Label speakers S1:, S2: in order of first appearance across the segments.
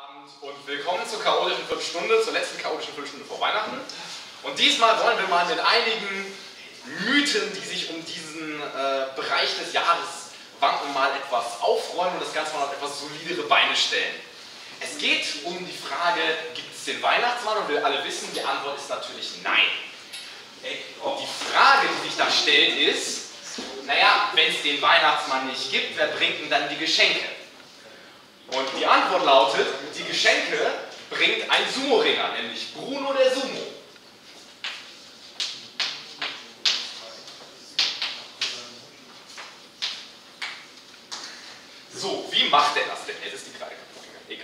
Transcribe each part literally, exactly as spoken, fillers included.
S1: Abend und willkommen zur chaotischen Viertelstunde, zur letzten chaotischen Viertelstunde vor Weihnachten. Und diesmal wollen wir mal mit einigen Mythen, die sich um diesen äh, Bereich des Jahres wanken, mal etwas aufräumen und das Ganze mal auf etwas solidere Beine stellen. Es geht um die Frage, gibt es den Weihnachtsmann? Und wir alle wissen, die Antwort ist natürlich nein. Die Frage, die sich da stellt, ist, naja, wenn es den Weihnachtsmann nicht gibt, wer bringt denn dann die Geschenke? Und die Antwort lautet, die Geschenke bringt ein Sumo-Ringer, nämlich Bruno der Sumo. So, wie macht er das denn? Jetzt ist die Frage. Egal.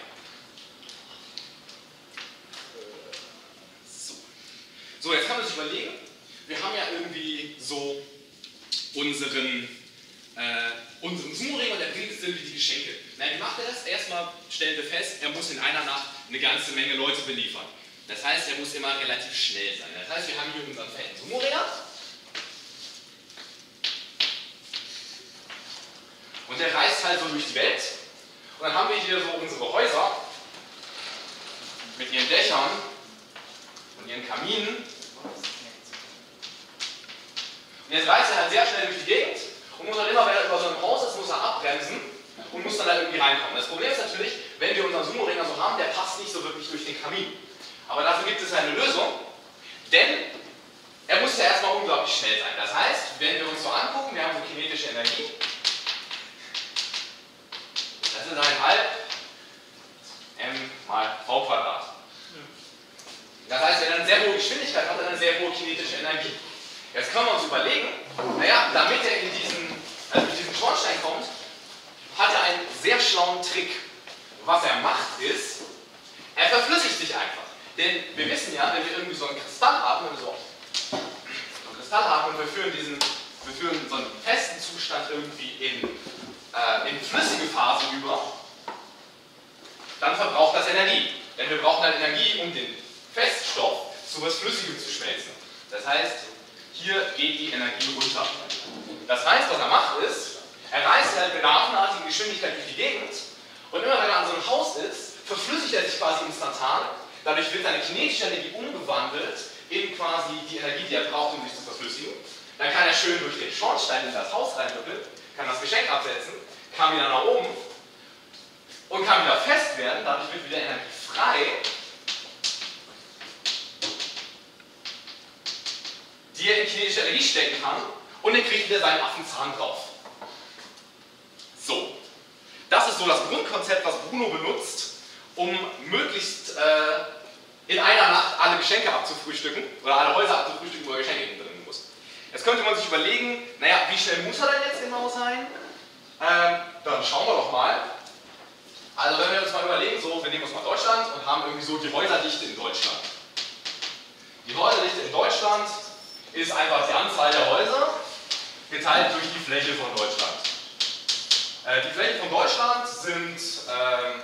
S1: So. So, jetzt kann man sich überlegen, wir haben ja irgendwie so unseren, äh, unseren Sumo-Ringer und der bringt jetzt irgendwie die Geschenke. Na, wie macht er das? Erstmal stellen wir fest, er muss in einer Nacht eine ganze Menge Leute beliefern. Das heißt, er muss immer relativ schnell sein. Das heißt, wir haben hier unseren fetten Sumo-Ringer. Und der reist halt so durch die Welt. Und dann haben wir hier so unsere Häuser mit ihren Dächern und ihren Kaminen. Und jetzt reist er halt sehr schnell durch die Gegend und muss dann immer, wenn er über so ein Haus ist, muss er abbremsen und muss dann da irgendwie reinkommen. Das Problem ist natürlich, wenn wir unseren Sumo-Ringer so haben, der passt nicht so wirklich durch den Kamin. Aber dafür gibt es eine Lösung, denn er muss ja erstmal unglaublich schnell sein. Das heißt, wenn wir uns so angucken, wir haben so kinetische Energie. Das ist ein halb m mal v Quadrat. Das heißt, wenn er eine sehr hohe Geschwindigkeit hat, hat er eine sehr hohe kinetische Energie. Jetzt können wir uns überlegen, naja, damit er in diesen, also in diesen Schornstein kommt, hat er einen sehr schlauen Trick. Was er macht ist, er verflüssigt sich einfach. Denn wir wissen ja, wenn wir irgendwie so einen Kristall haben, wenn wir so einen Kristall haben und wir führen, diesen, wir führen so einen festen Zustand irgendwie in, äh, in flüssige Phase über, dann verbraucht das Energie. Denn wir brauchen halt Energie, um den Feststoff zu etwas Flüssigem zu schmelzen. Das heißt, hier geht die Energie runter. Das heißt, was er macht ist, er reist halt mit einer affenartigen Geschwindigkeit durch die Gegend und immer wenn er an so einem Haus ist, verflüssigt er sich quasi instantan. Dadurch wird seine kinetische Energie umgewandelt in quasi die Energie, die er braucht, um sich zu verflüssigen. Dann kann er schön durch den Schornstein in das Haus reinrüppeln, kann das Geschenk absetzen, kann wieder nach oben und kann wieder fest werden. Dadurch wird wieder Energie frei, die er in kinetische Energie stecken kann und dann kriegt wieder seinen Affenzahn drauf. So, das ist so das Grundkonzept, was Bruno benutzt, um möglichst äh, in einer Nacht alle Geschenke abzufrühstücken oder alle Häuser abzufrühstücken, wo er Geschenke drin muss. Jetzt könnte man sich überlegen, naja, wie schnell muss er denn jetzt genau sein? Ähm, dann schauen wir doch mal. Also wenn wir uns mal überlegen, so, wir nehmen uns mal Deutschland und haben irgendwie so die Häuserdichte in Deutschland. Die Häuserdichte in Deutschland ist einfach die Anzahl der Häuser geteilt durch die Fläche von Deutschland. Äh, die Fläche von Deutschland sind ähm,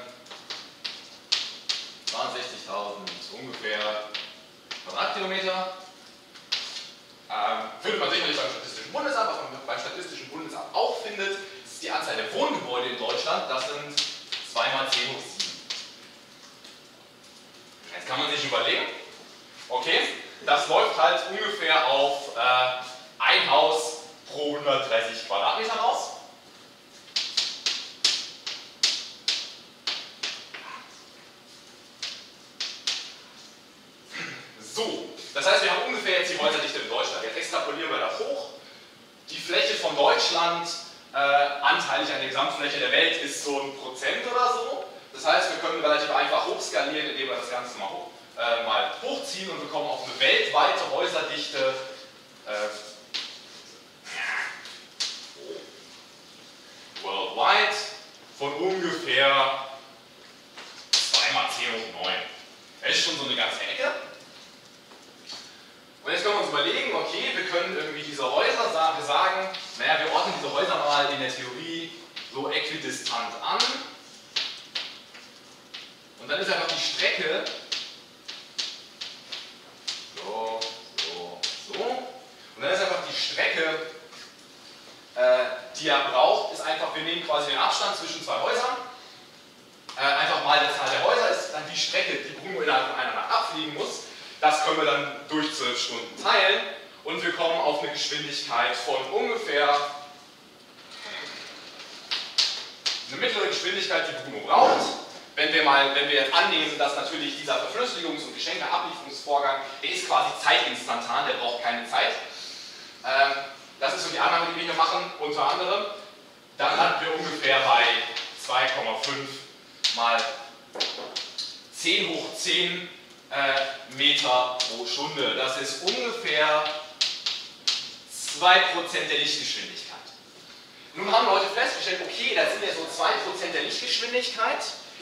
S1: zweiundsechzigtausend ungefähr Quadratkilometer. Ähm, findet man sicherlich beim Statistischen Bundesamt, was man beim Statistischen Bundesamt auch findet. Das ist die Anzahl der Wohngebäude in Deutschland, das sind zwei mal zehn hoch sieben. Jetzt kann man sich überlegen, okay, das läuft halt ungefähr auf äh, ein Haus pro hundertdreißig Quadratmeter raus. So, das heißt, wir haben ungefähr jetzt die Häuserdichte in Deutschland. Jetzt extrapolieren wir das hoch. Die Fläche von Deutschland äh, anteilig an der Gesamtfläche der Welt ist so ein Prozent oder so. Das heißt, wir können relativ einfach hochskalieren, indem wir das Ganze mal, hoch, äh, mal hochziehen und wir kommen auf eine weltweite Häuserdichte äh, worldwide von ungefähr zwei mal zehn hoch neun. Das ist schon so eine ganze Ecke. Und jetzt können wir uns überlegen, okay, wir können irgendwie diese Häuser sagen, wir sagen, naja, wir ordnen diese Häuser mal in der Theorie so äquidistant an. Und dann ist einfach die Strecke so, so, so. Und dann ist einfach die Strecke, äh, die er braucht, ist einfach, wir nehmen quasi den Abstand zwischen zwei Häusern. Äh, einfach mal die Zahl der Häuser ist die Strecke, die Bruno innerhalb von einer Nacht abfliegen muss, das können wir dann durch zwölf Stunden teilen und wir kommen auf eine Geschwindigkeit von ungefähr eine mittlere Geschwindigkeit, die Bruno braucht. Wenn wir, mal, wenn wir jetzt annehmen, dass natürlich dieser Verflüssigungs- und Geschenkeablieferungsvorgang, der ist quasi zeitinstantan, der braucht keine Zeit. Ähm, das ist so die Annahme, die wir hier machen, unter anderem. Dann landen wir ungefähr bei zwei Komma fünf mal zehn hoch zehn äh, Meter pro Stunde. Das ist ungefähr zwei Prozent der Lichtgeschwindigkeit. Nun haben Leute festgestellt, okay, das sind ja so zwei Prozent der Lichtgeschwindigkeit.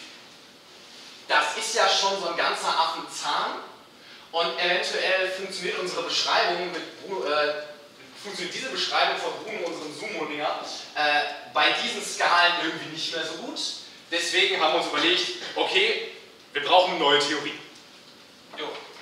S1: Das ist ja schon so ein ganzer Affenzahn. Und eventuell funktioniert unsere Beschreibung mit Bruno, äh, funktioniert diese Beschreibung von Bruno, unserem Sumo-Dinger, äh, bei diesen Skalen irgendwie nicht mehr so gut. Deswegen haben wir uns überlegt, okay, wir brauchen eine neue Theorie.
S2: Jo,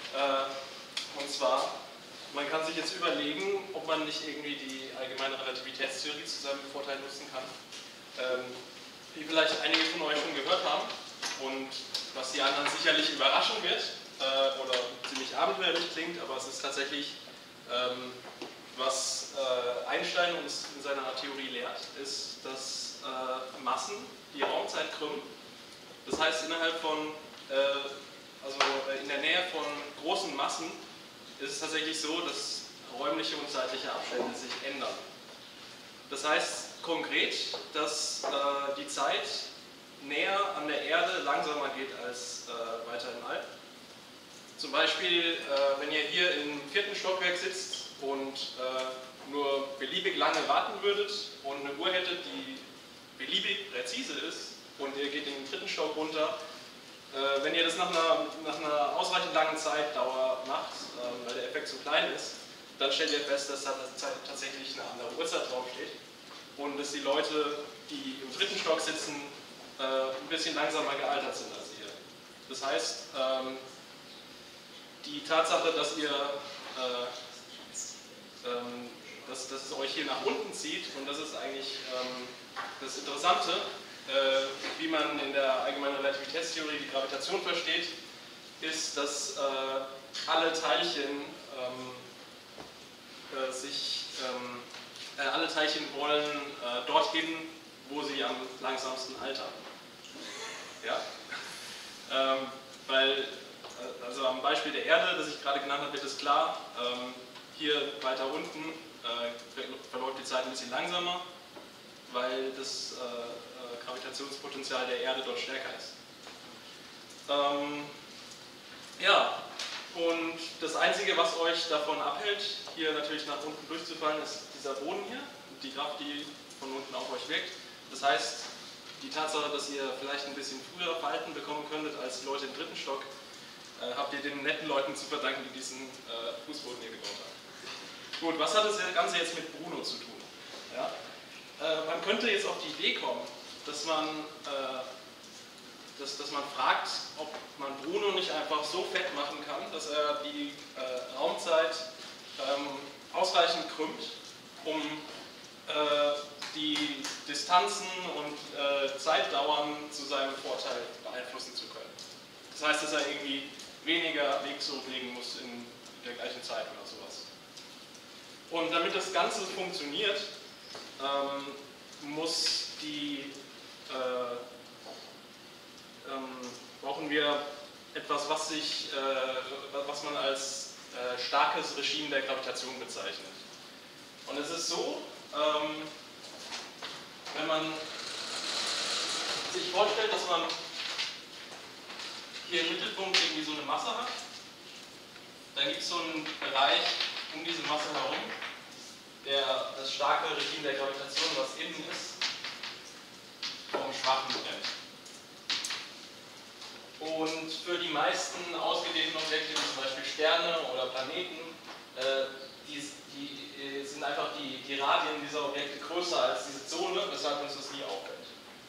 S2: äh, und zwar, man kann sich jetzt überlegen, ob man nicht irgendwie die allgemeine Relativitätstheorie zu seinem Vorteil nutzen kann. Ähm, wie vielleicht einige von euch schon gehört haben und was die anderen sicherlich überraschen wird äh, oder ziemlich abenteuerlich klingt, aber es ist tatsächlich, ähm, was äh, Einstein uns in seiner Theorie lehrt, ist, dass äh, Massen die Raumzeit krümmen. Das heißt, innerhalb von, äh, also in der Nähe von großen Massen ist es tatsächlich so, dass räumliche und zeitliche Abstände sich ändern. Das heißt konkret, dass äh, die Zeit näher an der Erde langsamer geht als äh, weiter im All. Zum Beispiel, äh, wenn ihr hier im vierten Stockwerk sitzt und äh, nur beliebig lange warten würdet und eine Uhr hättet, die beliebig präzise ist und ihr geht in den dritten Stock runter, äh, wenn ihr das nach einer, nach einer ausreichend langen Zeitdauer macht, äh, weil der Effekt so klein ist, dann stellt ihr fest, dass da tatsächlich eine andere Uhrzeit draufsteht und dass die Leute, die im dritten Stock sitzen, äh, ein bisschen langsamer gealtert sind als ihr. Das heißt, ähm, die Tatsache, dass ihr äh, ähm, dass, dass es euch hier nach unten zieht, und das ist eigentlich ähm, das Interessante, äh, wie man in der allgemeinen Relativitätstheorie die Gravitation versteht, ist, dass äh, alle Teilchen ähm, äh, sich ähm, äh, alle Teilchen wollen äh, dorthin, wo sie am langsamsten altern. Ja? Ähm, weil, also am Beispiel der Erde, das ich gerade genannt habe, wird es klar, ähm, hier weiter unten äh, verläuft die Zeit ein bisschen langsamer, weil das äh, äh, Gravitationspotenzial der Erde dort stärker ist. Ähm, ja, und das Einzige, was euch davon abhält, hier natürlich nach unten durchzufallen, ist dieser Boden hier, die Kraft, die von unten auf euch wirkt. Das heißt, die Tatsache, dass ihr vielleicht ein bisschen früher Falten bekommen könntet als die Leute im dritten Stock, äh, habt ihr den netten Leuten zu verdanken, die diesen äh, Fußboden hier gebaut haben. Gut, was hat das Ganze jetzt mit Bruno zu tun? Ja? Äh, man könnte jetzt auf die Idee kommen, dass man, äh, dass, dass man fragt, ob man Bruno nicht einfach so fett machen kann, dass er die äh, Raumzeit ähm, ausreichend krümmt, um äh, die Distanzen und äh, Zeitdauern zu seinem Vorteil beeinflussen zu können. Das heißt, dass er irgendwie weniger Weg zurücklegen muss in der gleichen Zeit oder sowas. Und damit das Ganze funktioniert, ähm, muss die, äh, ähm, brauchen wir etwas, was, sich, äh, was man als äh, starkes Regime der Gravitation bezeichnet. Und es ist so, ähm, wenn man sich vorstellt, dass man hier im Mittelpunkt irgendwie so eine Masse hat, dann gibt es so einen Bereich um diese Masse herum, der das starke Regime der Gravitation, was innen ist, vom Schwachen trennt. Und für die meisten ausgedehnten Objekte, wie zum Beispiel Sterne oder Planeten, äh, die, die sind einfach die, die Radien dieser Objekte größer als diese Zone, weshalb uns das nie auffällt.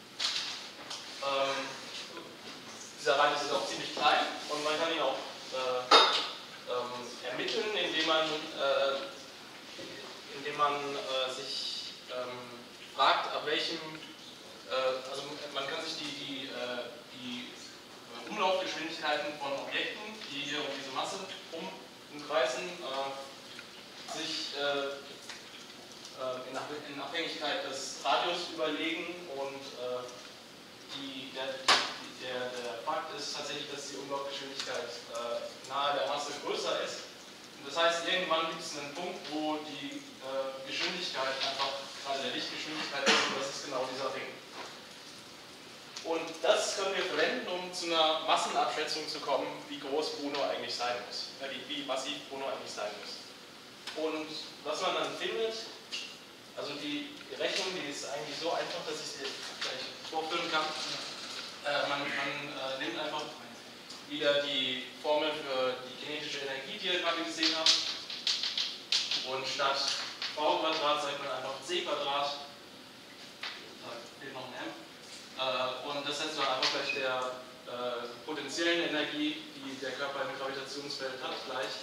S2: Ähm, dieser Radius ist auch ziemlich klein und man kann ihn auch äh, ähm, ermitteln, indem man, äh, indem man äh, sich ähm, fragt, ab welchem, äh, also man kann sich die, die, äh, die Umlaufgeschwindigkeit in Abhängigkeit des Radius überlegen und äh, die, der, die, der, der Fakt ist tatsächlich, dass die Umlaufgeschwindigkeit äh, nahe der Masse größer ist. Und das heißt, irgendwann gibt es einen Punkt, wo die äh, Geschwindigkeit einfach gerade der Lichtgeschwindigkeit ist, und das ist genau dieser Ring. Und das können wir verwenden, um zu einer Massenabschätzung zu kommen, wie groß Bruno eigentlich sein muss, äh, wie, wie massiv Bruno eigentlich sein muss. Und was man dann findet, also die Rechnung, die ist eigentlich so einfach, dass ich sie gleich vorführen kann. Äh, man man äh, nimmt einfach wieder die Formel für die kinetische Energie, die ihr gerade gesehen habt. Und statt V Quadrat sagt man einfach C Quadrat. Da fehlt noch ein M. Äh, und das setzt man einfach gleich der äh, potenziellen Energie, die der Körper im Gravitationsfeld hat, gleich.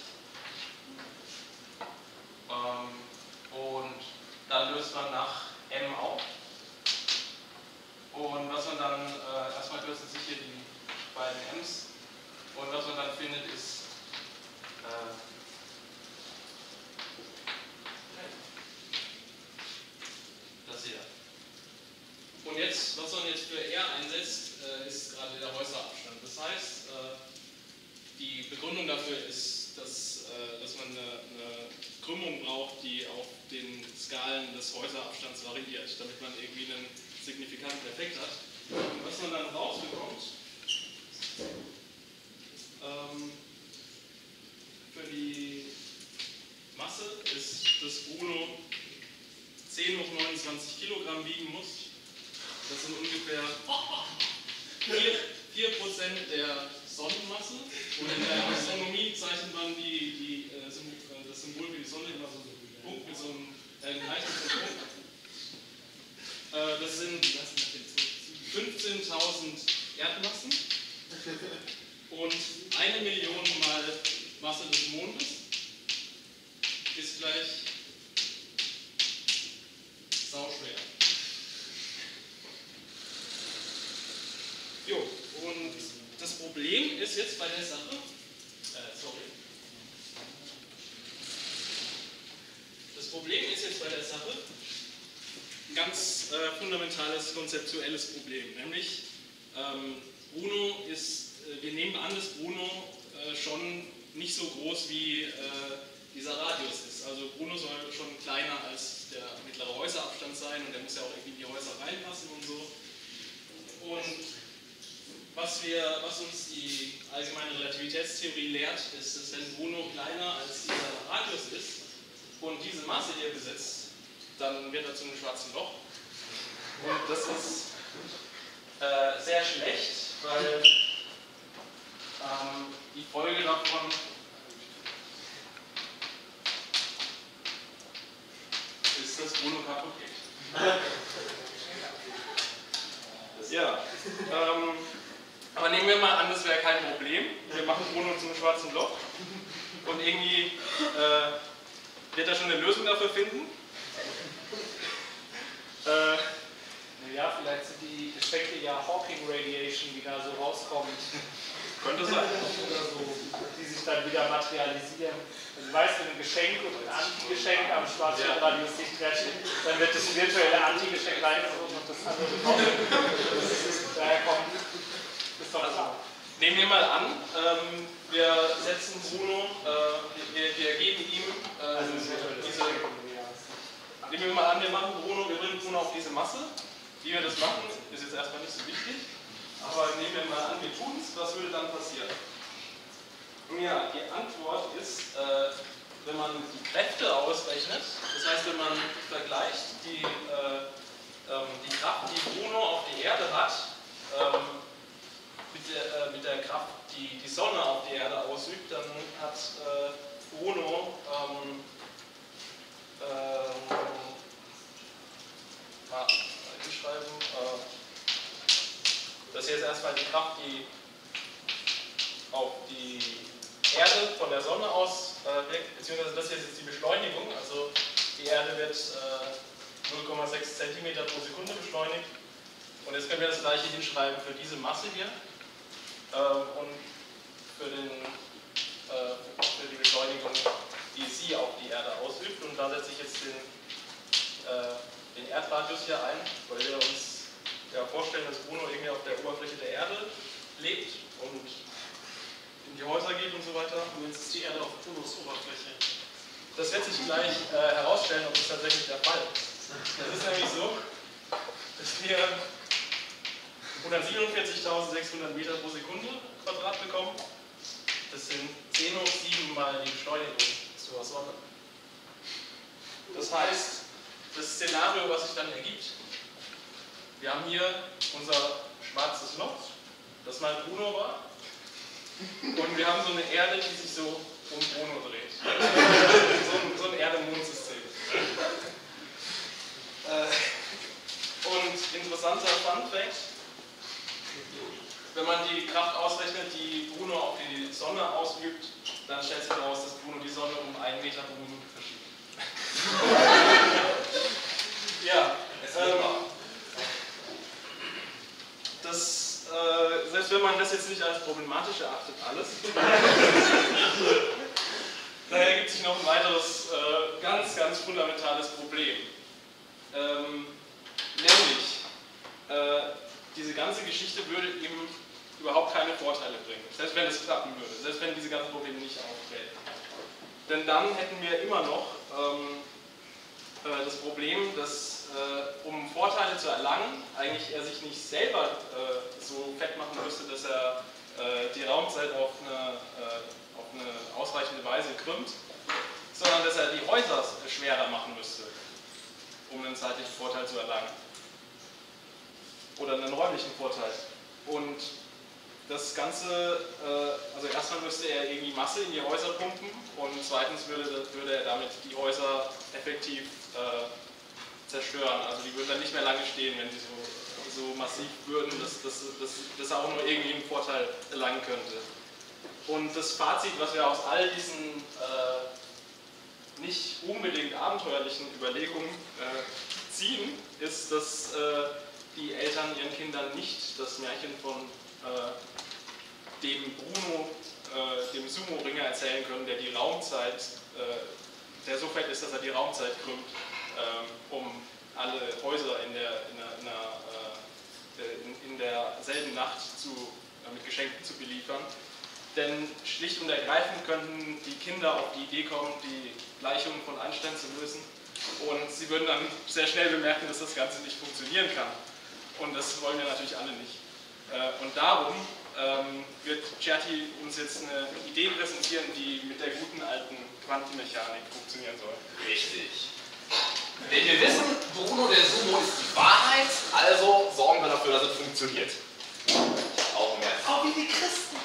S2: Ähm, und dann löst man nach M auf. Und was man dann, äh, erstmal lösen sich hier die beiden M's. Und was man dann findet, ist äh, das hier. Und jetzt, was man jetzt für R einsetzt, äh, ist gerade der Häuserabstand. Das heißt, äh, die Begründung dafür ist, dass, äh, dass man eine, eine Krümmung braucht, die auf den Skalen des Häuserabstands variiert, damit man irgendwie einen signifikanten Effekt hat. Und was man dann rausbekommt, ähm, für die Masse ist, dass Bruno zehn hoch neunundzwanzig Kilogramm wiegen muss. Das sind ungefähr vier Prozent der Sonnenmasse. Und in der Astronomie zeichnet man die, die, äh, das Symbol für die Sonne immer so einen Punkt mit so einem äh, Punkt. Äh, das sind fünfzehntausend Erdmassen und eine Million mal Masse des Mondes ist gleich sauschwer. Jo, und das Problem ist jetzt bei der Sache, äh, sorry. Das Problem ist jetzt bei der Sache ein ganz äh, fundamentales konzeptuelles Problem, nämlich ähm, Bruno ist, äh, wir nehmen an, dass Bruno äh, schon nicht so groß wie äh, dieser Radius ist. Also Bruno soll schon kleiner als der mittlere Häuserabstand sein und der muss ja auch irgendwie in die Häuser reinpassen und so. Und was, wir, was uns die allgemeine Relativitätstheorie lehrt, ist, dass wenn Bruno kleiner als dieser Radius ist und diese Masse hier besitzt, dann wird er zu einem schwarzen Loch. Und das ist äh, sehr schlecht, weil ähm, die Folge davon ist, dass Bruno kaputt geht. Ja, ähm, aber nehmen wir mal an, das wäre kein Problem. Wir machen Bruno zu einem schwarzen Loch und irgendwie äh, wird er schon eine Lösung dafür finden. Äh,
S3: ja, vielleicht sind die Effekte ja Hawking Radiation, die da so rauskommen.
S2: Könnte sein.
S3: Oder so, die sich dann wieder materialisieren. Also, weißt du, ein Geschenk und ein Antigeschenk am Schwarzweldradius sich treffen, dann wird das virtuelle Antigeschenk reingezogen und das andere bekommen. Daher kommt, ist doch klar.
S2: Nehmen wir mal an, ähm, wir setzen Bruno, äh, wir, wir geben ihm äh, also diese. Nehmen wir mal an, wir machen Bruno, wir bringen Bruno auf diese Masse. Wie wir das machen, ist jetzt erstmal nicht so wichtig. Aber nehmen wir mal an, wir tun es, was würde dann passieren? Nun ja, die Antwort ist, äh, wenn man die Kräfte ausrechnet, das heißt, wenn man vergleicht die, äh, ähm, die Kraft, die Bruno auf die Erde hat, ähm, mit, der, äh, mit der Kraft, die die Sonne auf die Erde ausübt, dann hat äh, Bruno ähm, ähm, mal hinschreiben, äh, das hier ist erstmal die Kraft, die auf die Erde von der Sonne aus äh, wirkt, beziehungsweise das hier ist jetzt die Beschleunigung, also die Erde wird äh, null Komma sechs Zentimeter pro Sekunde beschleunigt und jetzt können wir das gleiche hinschreiben für diese Masse hier äh, und für, den, äh, für die Beschleunigung, die sie auf die Erde ausübt und da setze ich jetzt den, äh, Erdradius hier ein, weil wir uns ja vorstellen, dass Bruno irgendwie auf der Oberfläche der Erde lebt und in die Häuser geht und so weiter.
S3: Und jetzt ist die Erde auf Brunos Oberfläche.
S2: Das wird sich gleich äh, herausstellen, ob das tatsächlich der Fall ist. Das ist nämlich so, dass wir hundertsiebenundvierzigtausendsechshundert Meter pro Sekunde Quadrat bekommen. Das sind zehn hoch sieben mal die Beschleunigung zur Sonne. Das heißt, das Szenario, was sich dann ergibt, wir haben hier unser schwarzes Loch, das mal Bruno war, und wir haben so eine Erde, die sich so um Bruno dreht. so ein, so ein Erde-Mond-System. Äh, und interessanter Fun-Fact: Wenn man die Kraft ausrechnet, die Bruno auf die Sonne ausübt, dann stellt sich heraus, dass Bruno die Sonne um einen Meter pro Minute verschiebt. ja, ähm, das, äh, selbst wenn man das jetzt nicht als problematisch erachtet, alles, da ergibt sich noch ein weiteres, äh, ganz, ganz fundamentales Problem. Ähm, nämlich, äh, diese ganze Geschichte würde ihm überhaupt keine Vorteile bringen, selbst wenn es klappen würde, selbst wenn diese ganzen Probleme nicht auftreten. Denn dann hätten wir immer noch ähm, äh, das Problem, dass äh, um Vorteile zu erlangen, eigentlich er sich nicht selber äh, so fett machen müsste, dass er äh, die Raumzeit auf eine, äh, auf eine ausreichende Weise krümmt, sondern dass er die Häuser schwerer machen müsste, um einen zeitlichen Vorteil zu erlangen. Oder einen räumlichen Vorteil. Und das Ganze, äh, also erstmal müsste er irgendwie Masse in die Häuser pumpen und zweitens würde, würde er damit die Häuser effektiv äh, zerstören. Also die würden dann nicht mehr lange stehen, wenn sie so, so massiv würden, dass, dass, dass, dass er auch nur irgendwie einen Vorteil erlangen könnte. Und das Fazit, was wir aus all diesen äh, nicht unbedingt abenteuerlichen Überlegungen äh, ziehen, ist, dass äh, die Eltern ihren Kindern nicht das Märchen von äh, dem Bruno, äh, dem Sumo-Ringer erzählen können, der die Raumzeit, äh, der so fett ist, dass er die Raumzeit krümmt, äh, um alle Häuser in, der, in, der, in, der, äh, in, in derselben Nacht zu, äh, mit Geschenken zu beliefern. Denn schlicht und ergreifend könnten die Kinder auf die Idee kommen, die Gleichungen von Einstein zu lösen, und sie würden dann sehr schnell bemerken, dass das Ganze nicht funktionieren kann. Und das wollen wir natürlich alle nicht. Und darum ähm, wird Certi uns jetzt eine Idee präsentieren, die mit der guten alten Quantenmechanik funktionieren soll.
S1: Richtig. Denn wir wissen, Bruno der Sumo ist die Wahrheit, also sorgen wir dafür, dass es funktioniert. Auch mehr.
S3: Auch wie die Christen.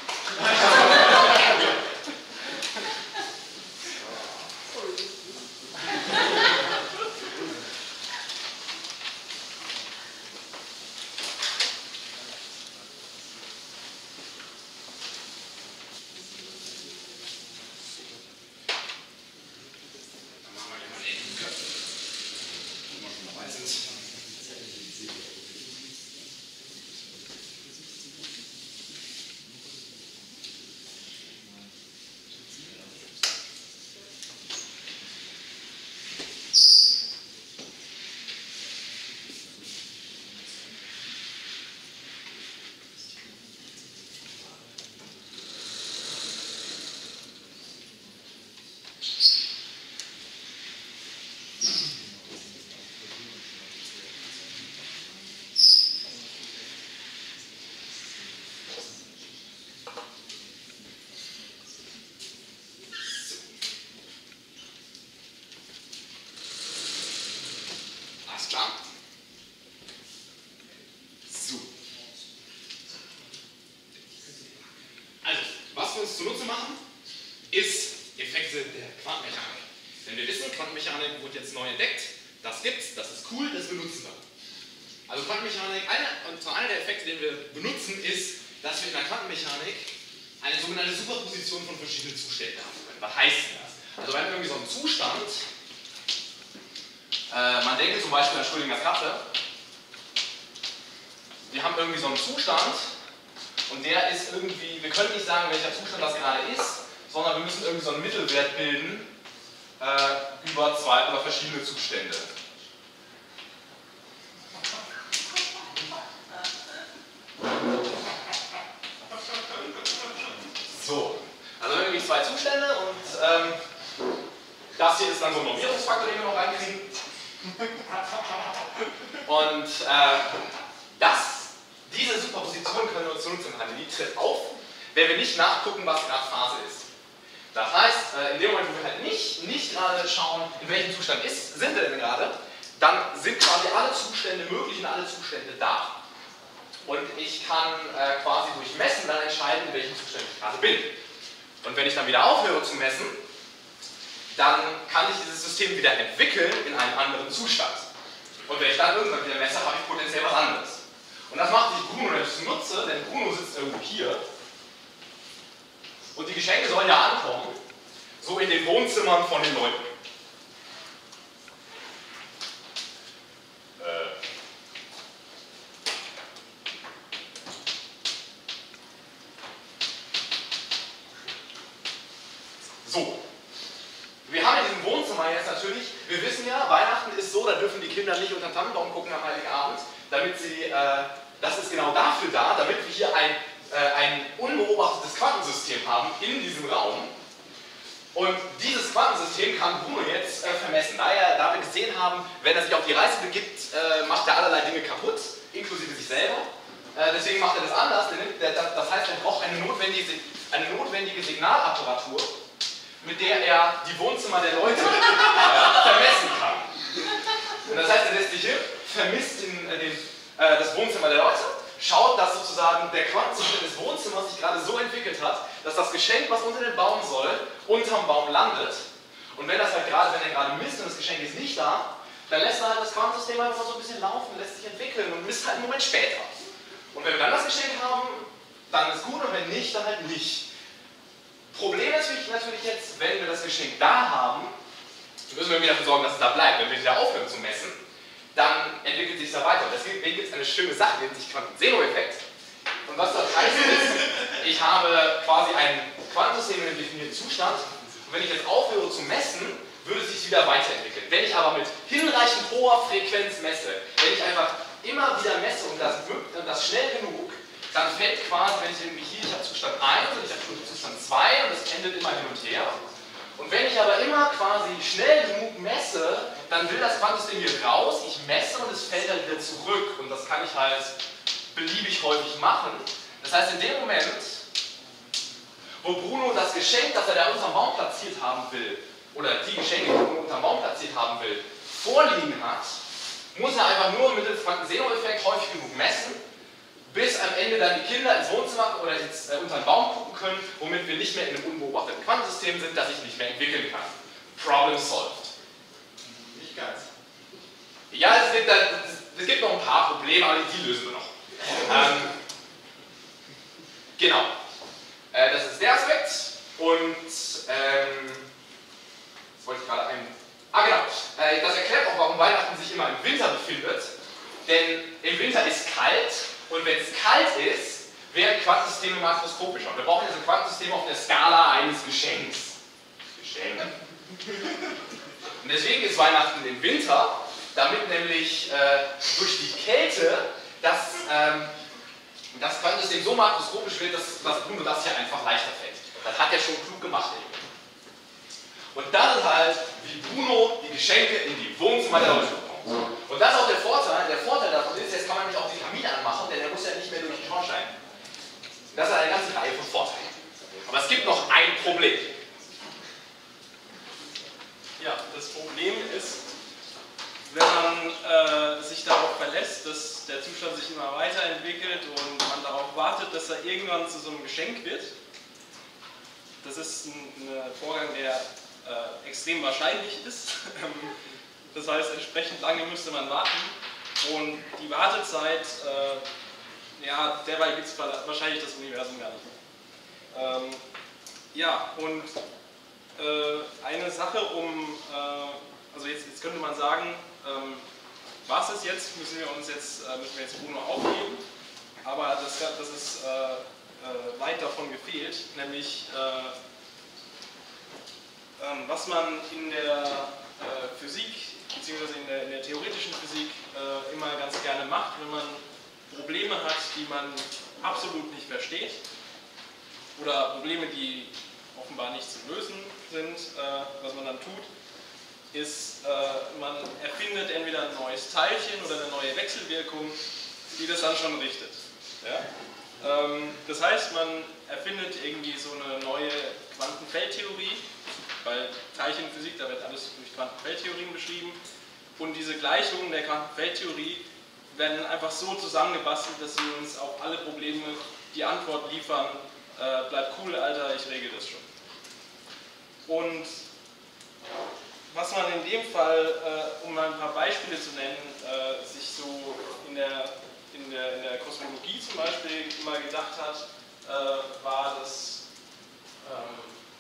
S1: Klar? So. Also, was wir uns zunutze machen, ist Effekte der Quantenmechanik. Denn wir wissen, Quantenmechanik wird jetzt neu entdeckt, das gibt's, das ist cool, das benutzen wir. Also Quantenmechanik, einer, und zwar einer der Effekte, den wir benutzen, ist, dass wir in der Quantenmechanik eine sogenannte Superposition von verschiedenen Zuständen haben können. Was heißt das? Also wir haben irgendwie so einen Zustand, Äh, man denke zum Beispiel an Schrödingers Katze. Wir haben irgendwie so einen Zustand und der ist irgendwie, wir können nicht sagen, welcher Zustand das gerade ist, sondern wir müssen irgendwie so einen Mittelwert bilden äh, über zwei oder verschiedene Zustände. ist dann so ein Normierungsfaktor, den wir noch reinkriegen. Und äh, das, diese Superposition können wir uns zunutze machen. Die tritt auf, wenn wir nicht nachgucken, was gerade Phase ist. Das heißt, äh, in dem Moment, wo wir halt nicht, nicht gerade schauen, in welchem Zustand ist, sind wir denn gerade, dann sind quasi alle Zustände möglich und alle Zustände da. Und ich kann äh, quasi durch Messen dann entscheiden, in welchem Zustand ich gerade bin. Und wenn ich dann wieder aufhöre zu messen, dann kann ich dieses System wieder entwickeln in einen anderen Zustand. Und wenn ich dann irgendwann wieder messe, habe ich potenziell was anderes. Und das macht nicht Bruno, wenn ich es nutze, denn Bruno sitzt irgendwo hier. Und die Geschenke sollen ja ankommen, so in den Wohnzimmern von den Leuten. Äh. So. Wir haben in diesem Wohnzimmer jetzt natürlich, wir wissen ja, Weihnachten ist so, da dürfen die Kinder nicht unter den Tannenbaum gucken am Heiligen Abend, damit sie, äh, das ist genau dafür da, damit wir hier ein, äh, ein unbeobachtetes Quantensystem haben in diesem Raum. Und dieses Quantensystem kann Bruno jetzt äh, vermessen. Da, er, da wir gesehen haben, wenn er sich auf die Reise begibt, äh, macht er allerlei Dinge kaputt, inklusive sich selber. Äh, deswegen macht er das anders. Der nimmt, der, das heißt, er braucht eine notwendige, eine notwendige Signalapparatur, mit der er die Wohnzimmer der Leute äh, vermessen kann. Und das heißt, er lässt sich hin, vermisst in, äh, den, äh, das Wohnzimmer der Leute, schaut, dass sozusagen der Quantenzustand des Wohnzimmers sich gerade so entwickelt hat, dass das Geschenk, was unter den Baum soll, unterm Baum landet. Und wenn das halt gerade, wenn er gerade misst und das Geschenk ist nicht da, dann lässt er halt das Quantensystem einfach so ein bisschen laufen, lässt sich entwickeln und misst halt einen Moment später. Und wenn wir dann das Geschenk haben, dann ist gut und wenn nicht, dann halt nicht. Problem ist natürlich jetzt, wenn wir das Geschenk da haben, müssen wir wieder dafür sorgen, dass es da bleibt. Wenn wir wieder aufhören zu messen, dann entwickelt sich es da weiter. Und deswegen gibt es eine schöne Sache, die nennt sich Quantenseno-Effekt. Und was das heißt ist, ich habe quasi ein Quantensystem in einem definierten Zustand und wenn ich jetzt aufhöre zu messen, würde es sich wieder weiterentwickeln. Wenn ich aber mit hinreichend hoher Frequenz messe, wenn ich einfach immer wieder messe und das, und das schnell genug, dann fällt quasi, wenn ich irgendwie hier, ich habe Zustand eins und ich habe Zustand zwei und es endet immer hin und her. Und wenn ich aber immer quasi schnell genug messe, dann will das Quantensystem hier raus, ich messe und es fällt dann wieder zurück. Und das kann ich halt beliebig häufig machen. Das heißt, in dem Moment, wo Bruno das Geschenk, das er da unterm Baum platziert haben will, oder die Geschenke, die Bruno unterm Baum platziert haben will, vorliegen hat, muss er einfach nur mittels Quantenseno-Effekt häufig genug messen, bis am Ende dann die Kinder ins Wohnzimmer oder ins, äh, unter den Baum gucken können, womit wir nicht mehr in einem unbeobachteten Quantensystem sind, das sich nicht mehr entwickeln kann. Problem solved.
S4: Nicht ganz.
S1: Ja, es gibt, es gibt noch ein paar Probleme, aber die lösen wir noch. ähm, genau. Äh, das ist der Aspekt. Und ähm, das wollte ich gerade ein. Ah, genau. Äh, das erklärt auch, warum Weihnachten sich immer im Winter befindet. Denn im Winter ist kalt. Und wenn es kalt ist, werden Quantensysteme makroskopischer. Und wir brauchen jetzt ein Quantensystem auf der Skala eines Geschenks. Geschenk. Und deswegen ist Weihnachten im Winter, damit nämlich äh, durch die Kälte das, ähm, das Quantensystem so makroskopisch wird, dass, dass Bruno das hier einfach leichter fällt. Das hat er schon klug gemacht. Und das ist halt, wie Bruno die Geschenke in die Wohnzimmer der Leute bekommt. Und das ist auch der Vorteil. Der Vorteil davon ist, jetzt kann man nämlich auch den Kamin anmachen, denn er muss ja nicht mehr durch den Schornstein. Das ist eine ganze Reihe von Vorteilen. Aber es gibt noch ein Problem.
S2: Ja, das Problem ist, wenn man äh, sich darauf verlässt, dass der Zustand sich immer weiterentwickelt und man darauf wartet, dass er irgendwann zu so einem Geschenk wird. Das ist ein, ein Vorgang, der äh, extrem wahrscheinlich ist. Das heißt, entsprechend lange müsste man warten. Und die Wartezeit, äh, ja, derweil gibt es wahrscheinlich das Universum gar nicht mehr. Ähm, ja, und äh, eine Sache, um, äh, also jetzt, jetzt könnte man sagen, ähm, was ist jetzt, müssen wir uns jetzt, äh, müssen wir jetzt Bruno aufgeben, aber das, das ist äh, äh, weit davon gefehlt, nämlich äh, äh, was man in der äh, Physik, beziehungsweise in der, in der theoretischen Physik äh, immer ganz gerne macht, wenn man Probleme hat, die man absolut nicht versteht, oder Probleme, die offenbar nicht zu lösen sind, äh, was man dann tut. ist, äh, man erfindet entweder ein neues Teilchen oder eine neue Wechselwirkung, die das dann schon richtet. Ja? Ähm, das heißt, man erfindet irgendwie so eine neue Quantenfeldtheorie, weil Teilchenphysik, da wird alles durch Quantenfeldtheorien beschrieben, und diese Gleichungen der Quantenfeldtheorie werden einfach so zusammengebastelt, dass sie uns auf alle Probleme die Antwort liefern, äh, bleib cool, Alter, ich regel das schon. Und was man in dem Fall, äh, um mal ein paar Beispiele zu nennen, äh, sich so in der, in, der, in der Kosmologie zum Beispiel mal gedacht hat, äh, war das, ähm,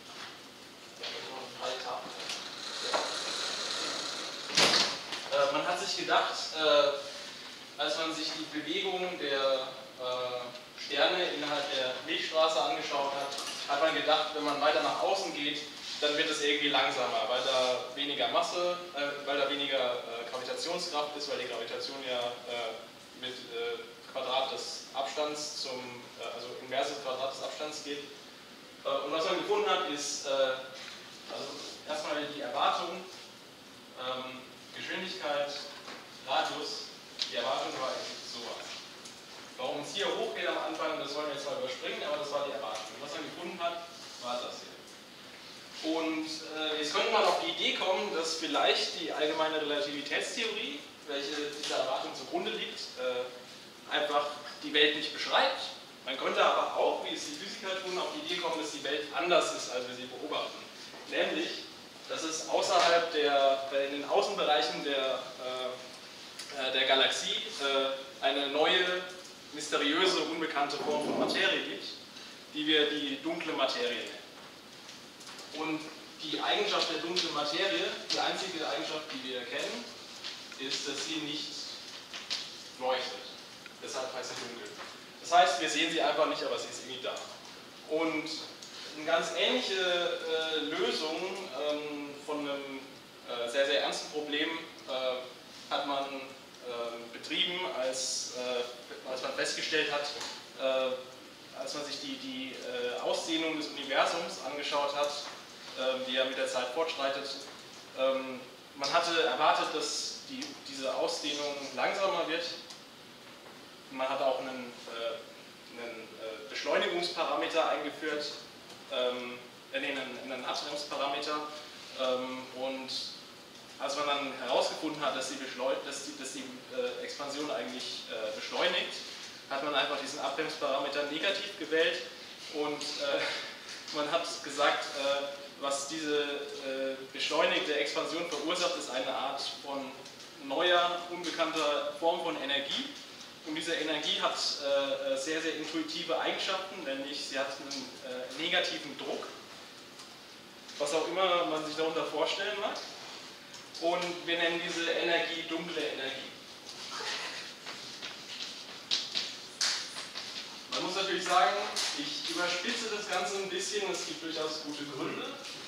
S2: äh, man hat sich gedacht, äh, als man sich die Bewegung der äh, Sterne innerhalb der Milchstraße angeschaut hat, hat man gedacht, wenn man weiter nach außen geht, dann wird es irgendwie langsamer, weil da weniger Masse, äh, weil da weniger äh, Gravitationskraft ist, weil die Gravitation ja äh, mit äh, Quadrat des Abstands zum, äh, also inverses Quadrat des Abstands geht. Äh, und was man gefunden hat, ist äh, also erstmal die Erwartung, ähm, Geschwindigkeit, Radius. Die Erwartung war sowas. Warum es hier hochgeht am Anfang, das wollen wir jetzt mal überspringen, aber das war die Erwartung. Und was man gefunden hat, war das hier. Und äh, jetzt könnte man auf die Idee kommen, dass vielleicht die allgemeine Relativitätstheorie, welche dieser Erwartung zugrunde liegt, äh, einfach die Welt nicht beschreibt. Man könnte aber auch, wie es die Physiker tun, auf die Idee kommen, dass die Welt anders ist, als wir sie beobachten. Nämlich, dass es außerhalb der, in den Außenbereichen der, äh, der Galaxie äh, eine neue, mysteriöse, unbekannte Form von Materie gibt, die wir die dunkle Materie nennen. Und die Eigenschaft der dunklen Materie, die einzige Eigenschaft, die wir kennen, ist, dass sie nicht leuchtet. Deshalb heißt sie dunkel. Das heißt, wir sehen sie einfach nicht, aber sie ist irgendwie da. Und eine ganz ähnliche äh, Lösung ähm, von einem äh, sehr, sehr ernsten Problem äh, hat man äh, betrieben, als, äh, als man festgestellt hat, äh, als man sich die, die äh, Ausdehnung des Universums angeschaut hat, äh, die ja mit der Zeit fortschreitet. Ähm, man hatte erwartet, dass die, diese Ausdehnung langsamer wird. Man hat auch einen, äh, einen äh, Beschleunigungsparameter eingeführt, ähm, äh, nee, einen, einen Abbremsparameter. Ähm, und als man dann herausgefunden hat, dass die, dass die, dass die äh, Expansion eigentlich äh, beschleunigt, hat man einfach diesen Abbremsparameter negativ gewählt und äh, man hat gesagt, äh, was diese äh, beschleunigte Expansion verursacht, ist eine Art von neuer, unbekannter Form von Energie. Und diese Energie hat äh, sehr, sehr intuitive Eigenschaften, nämlich sie hat einen äh, negativen Druck, was auch immer man sich darunter vorstellen mag. Und wir nennen diese Energie dunkle Energie. Man muss natürlich sagen, ich überspitze das Ganze ein bisschen, es gibt durchaus gute Gründe.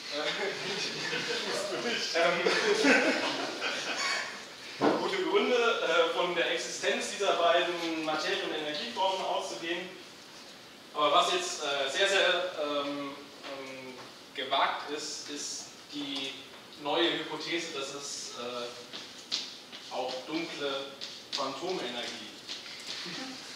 S2: ähm, gute Gründe, äh, von der Existenz dieser beiden Materie- und Energieformen auszugehen. Aber was jetzt äh, sehr, sehr ähm, ähm, gewagt ist, ist die neue Hypothese, dass es äh, auch dunkle Phantomenergie gibt.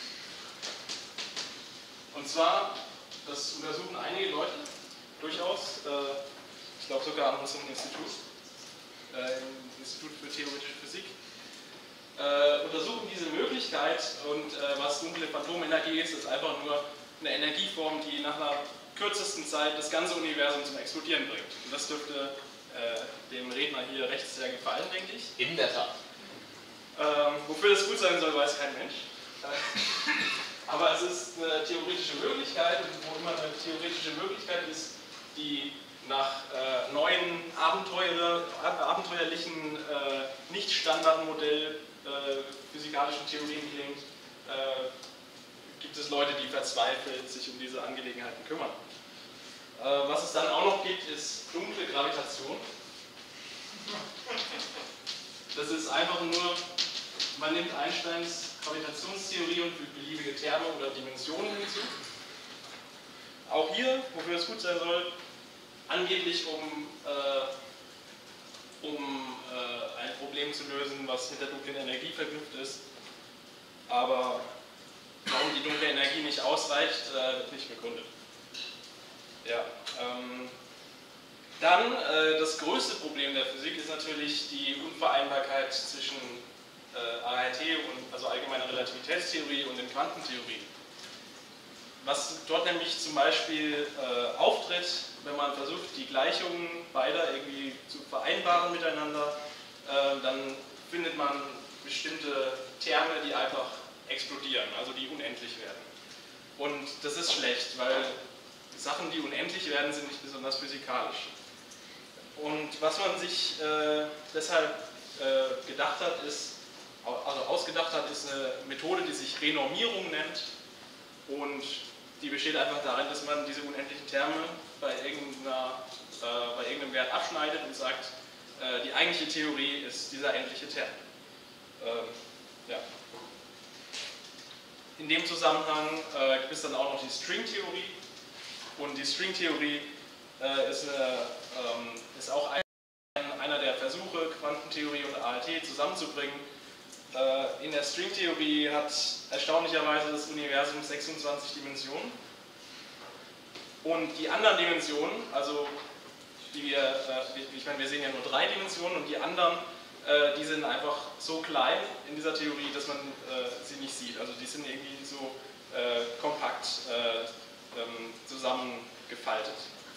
S2: Und zwar, das untersuchen einige Leute durchaus, äh, ich glaube sogar an unserem Institut, äh, im Institut für Theoretische Physik, äh, untersuchen diese Möglichkeit und äh, was dunkle Phantomenergie ist, ist einfach nur eine Energieform, die nach einer kürzesten Zeit das ganze Universum zum Explodieren bringt. Und das dürfte äh, dem Redner hier rechts sehr gefallen, denke ich.
S1: In der Tat.
S2: Ähm, wofür das gut sein soll, weiß kein Mensch. Aber es ist eine theoretische Möglichkeit und wo immer eine theoretische Möglichkeit ist, die nach äh, neuen Abenteuer, abenteuerlichen, äh, nicht-Standardmodell äh, physikalischen Theorien klingt, äh, gibt es Leute, die verzweifelt sich um diese Angelegenheiten kümmern. Äh, was es dann auch noch gibt, ist dunkle Gravitation. Das ist einfach nur, man nimmt Einsteins Gravitationstheorie und fügt beliebige Terme oder Dimensionen hinzu. Auch hier, wofür es gut sein soll, angeblich um, äh, um äh, ein Problem zu lösen, was mit der dunklen Energie verknüpft ist. Aber warum die dunkle Energie nicht ausreicht, äh, wird nicht begründet. Ja, ähm, dann äh, das größte Problem der Physik ist natürlich die Unvereinbarkeit zwischen äh, A R T, und, also allgemeiner Relativitätstheorie, und den Quantentheorien. Was dort nämlich zum Beispiel äh, auftritt, wenn man versucht, die Gleichungen beider irgendwie zu vereinbaren miteinander, äh, dann findet man bestimmte Terme, die einfach explodieren, also die unendlich werden. Und das ist schlecht, weil Sachen, die unendlich werden, sind nicht besonders physikalisch. Und was man sich äh, deshalb äh, gedacht hat, ist, also ausgedacht hat, ist eine Methode, die sich Renormierung nennt, und die besteht einfach darin, dass man diese unendlichen Terme bei, irgendeiner, äh, bei irgendeinem Wert abschneidet und sagt, äh, die eigentliche Theorie ist dieser endliche Term. Ähm, ja. In dem Zusammenhang äh, gibt es dann auch noch die Stringtheorie, und die Stringtheorie äh, ist, eine, ähm, ist auch ein, einer der Versuche, Quantentheorie und A R T zusammenzubringen. Äh, in der Stringtheorie hat erstaunlicherweise das Universum sechsundzwanzig Dimensionen, und die anderen Dimensionen, also die wir, äh, ich meine, wir sehen ja nur drei Dimensionen, und die anderen, äh, die sind einfach so klein in dieser Theorie, dass man äh, sie nicht sieht. Also die sind irgendwie so äh, kompakt äh, ähm, zusammengefaltet.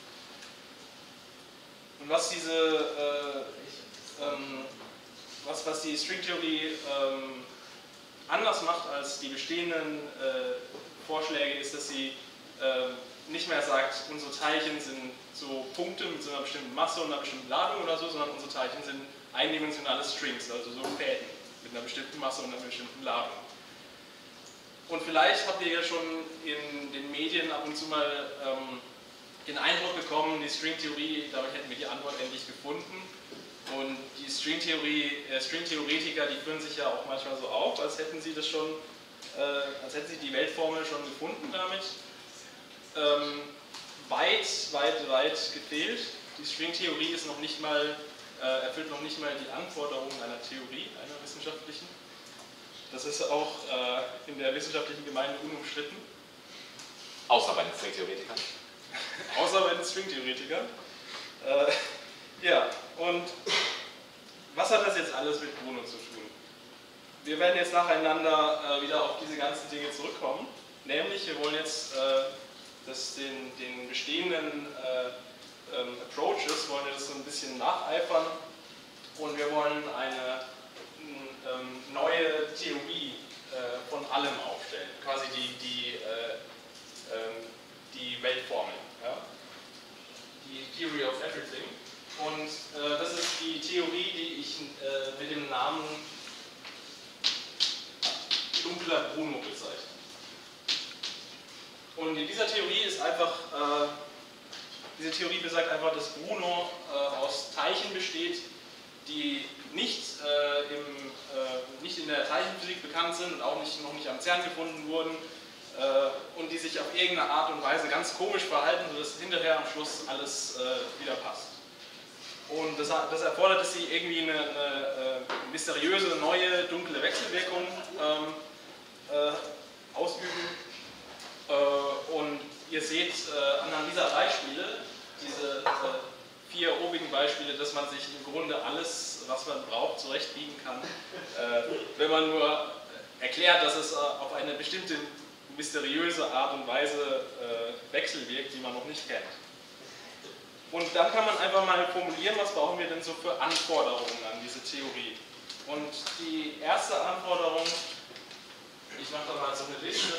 S2: Und was diese, äh, ähm, was, was die Stringtheorie ähm, anders macht als die bestehenden äh, Vorschläge, ist, dass sie äh, nicht mehr sagt, unsere Teilchen sind so Punkte mit so einer bestimmten Masse und einer bestimmten Ladung oder so, sondern unsere Teilchen sind eindimensionale Strings, also so Fäden mit einer bestimmten Masse und einer bestimmten Ladung. Und vielleicht habt ihr ja schon in den Medien ab und zu mal ähm, den Eindruck bekommen, die Stringtheorie, damit hätten wir die Antwort endlich gefunden. Und die Stringtheorie, äh, Stringtheoretiker, die führen sich ja auch manchmal so auf, als hätten sie das schon, äh, als hätten sie die Weltformel schon gefunden damit. Ähm, weit, weit, weit gefehlt. Die Stringtheorie ist noch nicht mal, äh, erfüllt noch nicht mal die Anforderungen einer Theorie, einer wissenschaftlichen. Das ist auch äh, in der wissenschaftlichen Gemeinde unumstritten.
S1: Außer bei den Stringtheoretikern.
S2: Außer bei den Stringtheoretikern. Äh, ja, und was hat das jetzt alles mit Bruno zu tun? Wir werden jetzt nacheinander äh, wieder auf diese ganzen Dinge zurückkommen. Nämlich, wir wollen jetzt äh, das den, den bestehenden äh, ähm, Approaches, wollen wir das so ein bisschen nacheifern, und wir wollen eine ähm, neue Theorie äh, von allem aufstellen, quasi die, die, äh, ähm, die Weltformel, ja? Die Theory of Everything. Und äh, das ist die Theorie, die ich äh, mit dem Namen dunkler Bruno bezeichne. Und in dieser Theorie ist einfach, äh, diese Theorie besagt einfach, dass Bruno äh, aus Teilchen besteht, die nicht, äh, im, äh, nicht in der Teilchenphysik bekannt sind und auch nicht, noch nicht am CERN gefunden wurden, äh, und die sich auf irgendeine Art und Weise ganz komisch verhalten, sodass hinterher am Schluss alles äh, wieder passt. Und das, das erfordert, dass sie irgendwie eine, eine äh, mysteriöse, neue, dunkle Wechselwirkung ähm, äh, ausüben. Und ihr seht äh, anhand dieser Beispiele, diese äh, vier obigen Beispiele, dass man sich im Grunde alles, was man braucht, zurechtbiegen kann, äh, wenn man nur erklärt, dass es äh, auf eine bestimmte mysteriöse Art und Weise äh, wechselwirkt, die man noch nicht kennt. Und dann kann man einfach mal formulieren, was brauchen wir denn so für Anforderungen an diese Theorie. Und die erste Anforderung, ich mache da mal so eine Liste.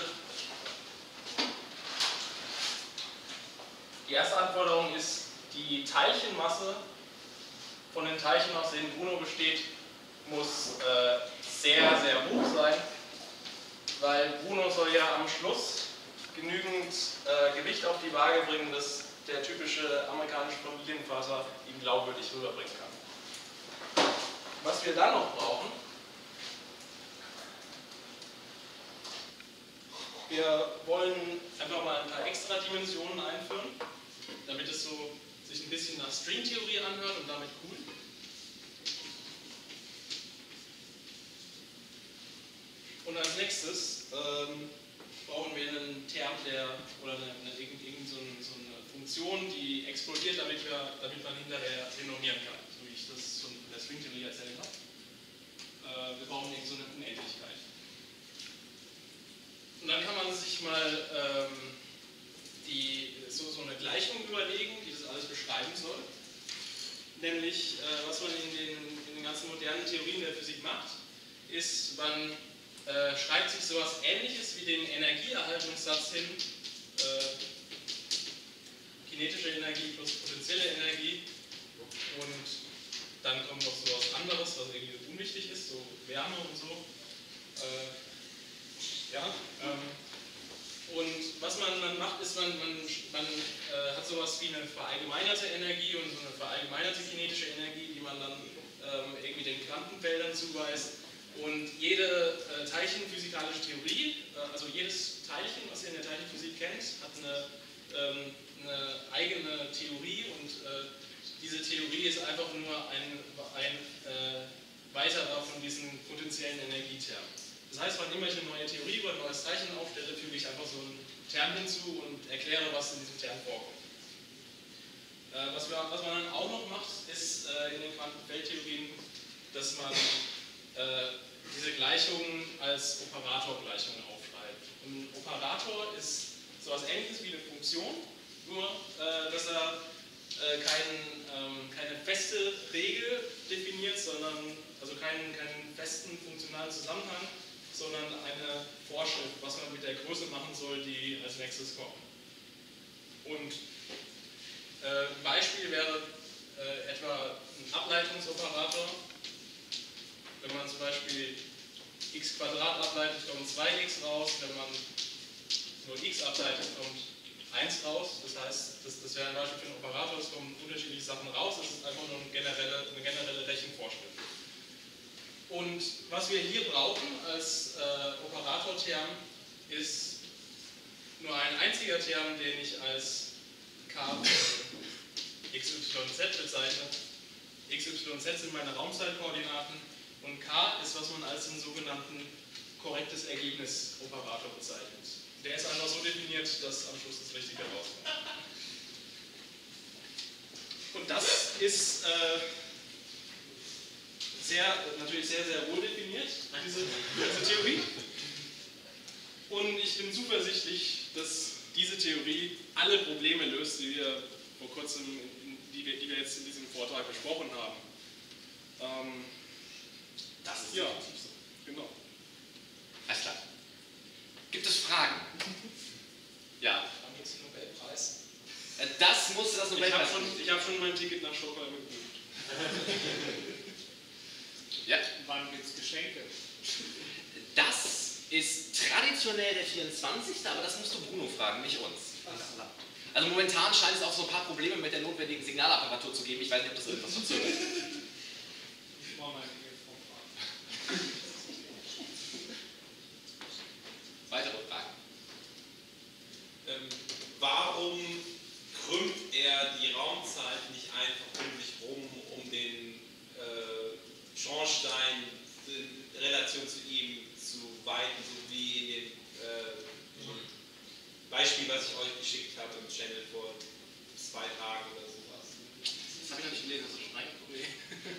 S2: Die erste Anforderung ist, die Teilchenmasse von den Teilchen, aus denen Bruno besteht, muss äh, sehr, sehr hoch sein, weil Bruno soll ja am Schluss genügend äh, Gewicht auf die Waage bringen, dass der typische amerikanische Familienvater ihn glaubwürdig rüberbringen kann. Was wir dann noch brauchen, wir wollen einfach mal ein paar extra Dimensionen einführen, damit es so sich ein bisschen nach Stringtheorie anhört und damit cool. Und als nächstes ähm, brauchen wir einen Term, der, oder eine, eine, irgend, irgend so, eine, so eine Funktion, die explodiert, damit, wir, damit man hinterher renommieren kann, so wie ich das schon in der Stringtheorie erzählt habe. Äh, wir brauchen irgend so eine Unendlichkeit. Und dann kann man sich mal ähm, die, so, so eine Gleichung überlegen, die das alles beschreiben soll. Nämlich, äh, was man in den, in den ganzen modernen Theorien der Physik macht, ist, man äh, schreibt sich sowas Ähnliches wie den Energieerhaltungssatz hin, äh, kinetische Energie plus potentielle Energie, und dann kommt noch sowas anderes, was irgendwie unwichtig ist, so Wärme und so. Äh, ja, ähm, und was man dann macht, ist, man, man, man äh, hat sowas wie eine verallgemeinerte Energie und so eine verallgemeinerte kinetische Energie, die man dann ähm, irgendwie den Quantenfeldern zuweist. Und jede äh, teilchenphysikalische Theorie, äh, also jedes Teilchen, was ihr in der Teilchenphysik kennt, hat eine, ähm, eine eigene Theorie, und äh, diese Theorie ist einfach nur ein, ein äh, weiterer von diesen potenziellen Energietermen. Das heißt, wenn ich eine neue Theorie über ein neues Teilchen aufstelle, füge ich einfach so einen Term hinzu und erkläre, was in diesem Term vorkommt. Äh, was, wir, was man dann auch noch macht, ist äh, in den Quantenfeldtheorien, dass man äh, diese Gleichungen als Operatorgleichungen aufschreibt. Und ein Operator ist so etwas Ähnliches wie eine Funktion, nur äh, dass er äh, kein, ähm, keine feste Regel definiert, sondern also keinen, keinen festen funktionalen Zusammenhang, sondern eine Vorschrift, was man mit der Größe machen soll, die als nächstes kommt. Und äh, ein Beispiel wäre äh, etwa ein Ableitungsoperator. Wenn man zum Beispiel x Quadrat ableitet, kommt zwei x raus. Wenn man nur x ableitet, kommt eins raus. Das heißt, das, das wäre ein Beispiel für einen Operator, es kommen unterschiedliche Sachen raus. Das ist einfach nur eine generelle, eine generelle Rechenvorschrift. Und was wir hier brauchen als äh, Operatorterm ist nur ein einziger Term, den ich als k von x y z bezeichne. X y z sind meine Raumzeitkoordinaten und k ist, was man als einen sogenannten korrektes Ergebnis-Operator bezeichnet. Der ist einfach so definiert, dass am Schluss das Richtige rauskommt. Und das ist äh, sehr, natürlich sehr, sehr wohl definiert, diese, diese Theorie. Und ich bin zuversichtlich, dass diese Theorie alle Probleme löst, die wir vor kurzem, die wir, die wir jetzt in diesem Vortrag besprochen haben. Ähm,
S1: Das ist
S2: ja,
S1: definitiv so.
S2: genau.
S1: Alles klar. Gibt es Fragen? Ja.
S2: Wann gibt es den Nobelpreis?
S1: Äh, Das muss das
S2: Ich habe
S1: Nobelpreis
S2: schon, ich hab schon mein Ticket nach Stockholm gebucht.
S1: Ja.
S3: Wann gibt es Geschenke?
S1: Das ist traditionell der vierundzwanzigste aber das musst du Bruno fragen, nicht uns. Also momentan scheint es auch so ein paar Probleme mit der notwendigen Signalapparatur zu geben. Ich weiß nicht, ob das irgendwas verzögert.
S3: Ich brauche meine Ehefrau fragen.
S1: Weitere Fragen?
S4: Ähm, warum krümmt er die Raumzeit nicht einfach um sich rum, um den äh, Schornstein in Relation zu ihm zu weiten, so wie in dem äh, Beispiel, was ich euch geschickt habe im Channel vor zwei Tagen oder sowas.
S1: Das habe ich noch nicht gelesen, das ist schon reingeguckt.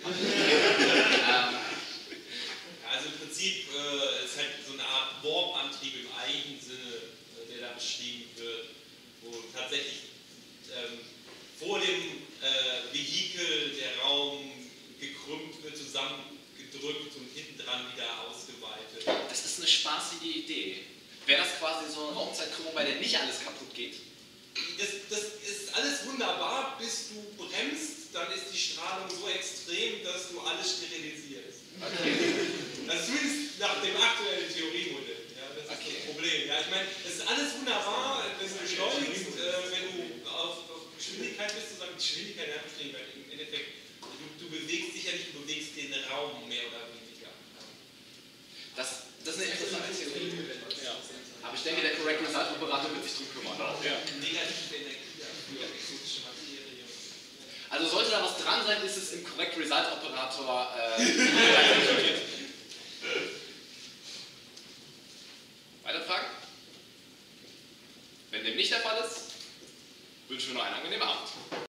S4: Also im Prinzip äh, ist halt so eine Art Warp-Antrieb im eigenen Sinne, äh, der da beschrieben wird, wo tatsächlich ähm, vor dem äh, Vehikel der Raum gekrümmt wird, zusammengedrückt und hinten dran wieder ausgeweitet.
S1: Das ist eine spaßige Idee. Wäre das quasi so eine Raumzeitkrümmung, bei der nicht alles kaputt geht?
S4: Das, das ist alles wunderbar, bis du bremst, dann ist die Strahlung so extrem, dass du alles sterilisierst.
S1: Okay.
S4: Also zumindest nach dem aktuellen Theoriemodell. Ja, das ist
S1: Okay.
S4: das Problem. Ja, ich meine, es ist alles wunderbar, wenn du beschleunigst, äh, wenn du auf, auf Geschwindigkeit bist, sozusagen Geschwindigkeit anstreben, weil im Endeffekt, du, du bewegst dich ja nicht, du bewegst den Raum mehr oder weniger.
S1: Das, das ist eine interessante Theorie.
S2: Ja.
S1: Aber ich denke, der Correct Result Operator wird sich drum kümmern.
S2: Ja.
S4: Negative Energie für exotische Materie.
S1: Also sollte da was dran sein, ist es im Correct Result Operator äh, wünsche mir noch einen angenehmen Abend.